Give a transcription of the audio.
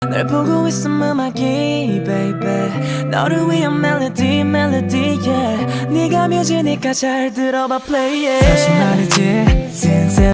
널 보고 있음 음악이 baby 너를 위한 멜로디 yeah 네가 뮤지니까 잘 들어봐 play it. 다시 말이지